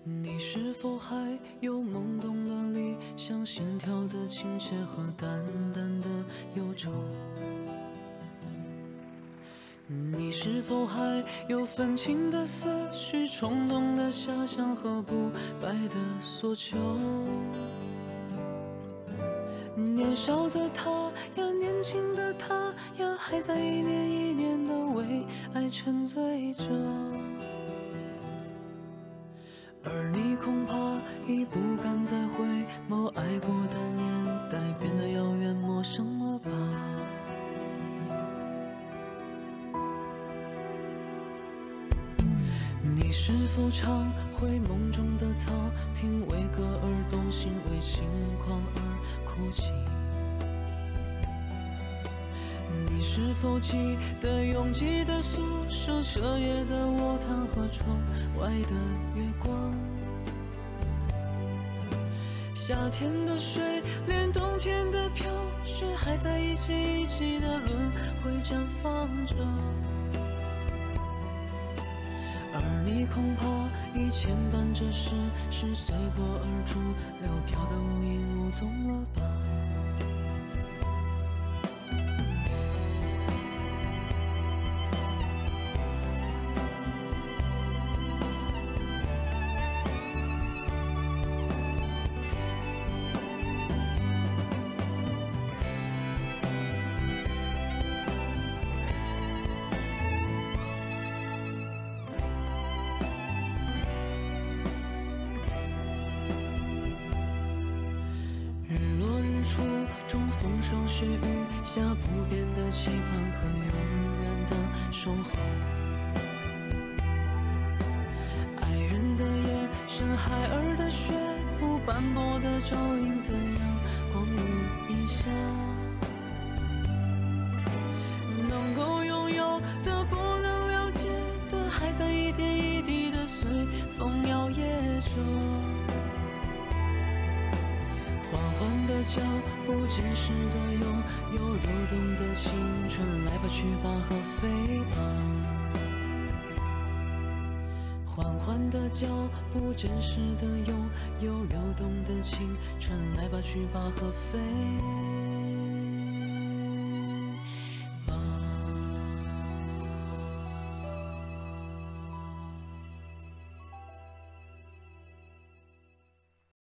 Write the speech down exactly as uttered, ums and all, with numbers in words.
你是否还有懵懂的理想，线条的亲切和淡淡的忧愁？你是否还有愤青的思绪，冲动的遐想和不白的索求？年少的他呀，年轻的他呀，还在一年一年的为爱沉醉着。而你恐怕已不敢再回眸，爱过的年代变得遥远陌生了吧？你是否常回梦中的草坪，为歌而动心，为轻狂而哭泣？你是否记得拥挤的宿舍，彻夜的卧谈和窗外的月光？夏天的水，连冬天的飘雪，还在一季一季的轮回绽放着。而你恐怕已牵绊着世事，随波而逐，流飘得无影无踪了吧？中风霜雪雨下，不变的期盼和永远的守候。爱人的夜，深海儿的血，不斑驳的照映在阳光雨一下。能够拥有的，不能了解的，还在一点一滴的随风摇曳着。的脚步，真实的拥有流动的青春，来吧去吧和飞吧。缓缓的脚步，真实的拥有流动的青春，来吧去吧和飞。